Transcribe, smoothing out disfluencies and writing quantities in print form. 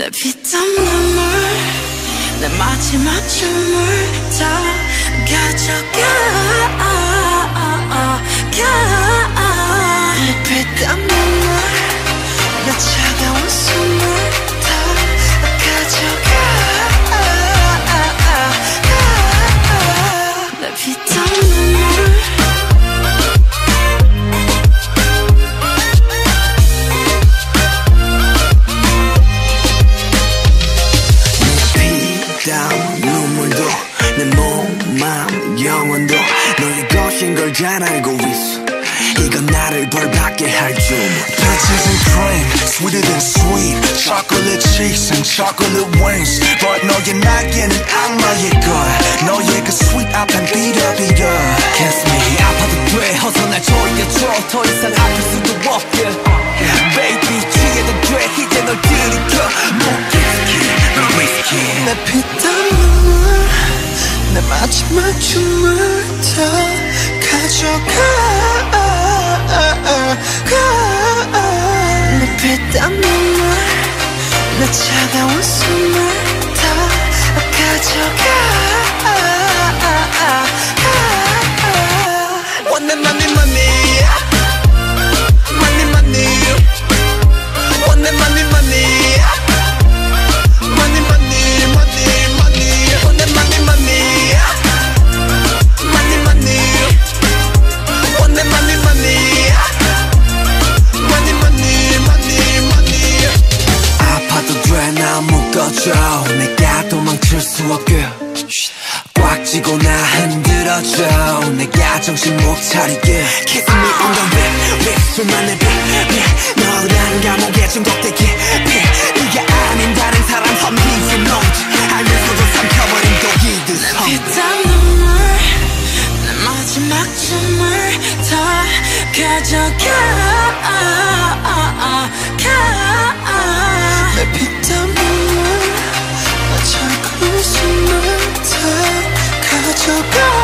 내 피땀 눈물 내 마지막 춤을 다 가져가 내 피땀 눈물 내 차가운 숨을 다 가져가 내 피땀 눈물 눈물도 내 몸, 마음, 영혼도 너의 것인 걸 잘 알고 있어. 이건 나를 벌받게 할 줄. Peaches and cream, sweeter than sweet. Chocolate cheeks and chocolate wings. But 너의 날개는 악마의 걸. 너의 그 sweet 앞엔 비려비려. Kiss me, 아파도 돼. 어서 날 조여줘. 더 이상 아플 수도 없게. Baby, 취해도 돼. 이제 널 들이켜. 못 kiss, 널 whiskey. 내 피땀 눈물 내 마지막 춤을 다 가져가 내 피땀 눈물 내 차가운 숨을 다 가져가 One and money money Money money One and money money Money money money money One and money money Money money One and money money Money money money money 아파도 돼 나 묶어줘 내가 도망칠 수 없게 꽉 쥐고 나 흔들어줘 내가 정신 못 차리게 Kiss me on the lip lip 술만 내비 너란 감옥에 중독되게 네가 아닌 다른 사람 섬기지 넌지 알면서도 삼켜버린 독이듯 내 피땀 눈물 내 마지막 춤을 다 가져가 내 피땀 눈물 내 차가운 숨을 다 가져가